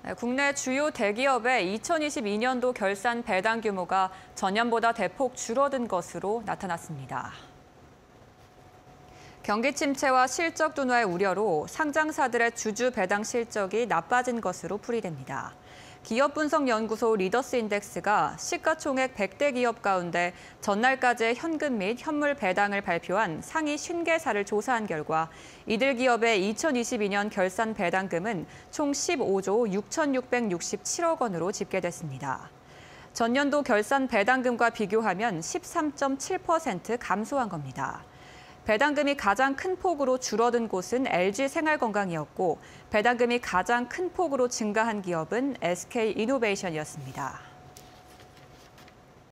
국내 주요 대기업의 2022년도 결산 배당 규모가 전년보다 대폭 줄어든 것으로 나타났습니다. 경기 침체와 실적 둔화의 우려로 상장사들의 주주 배당 실적이 나빠진 것으로 풀이됩니다. 기업분석연구소 리더스인덱스가 시가총액 100대 기업 가운데 전날까지의 현금 및 현물 배당을 발표한 상위 50개사를 조사한 결과 이들 기업의 2022년 결산 배당금은 총 15조 6,667억 원으로 집계됐습니다. 전년도 결산 배당금과 비교하면 13.7% 감소한 겁니다. 배당금이 가장 큰 폭으로 줄어든 곳은 LG생활건강이었고 배당금이 가장 큰 폭으로 증가한 기업은 SK이노베이션이었습니다.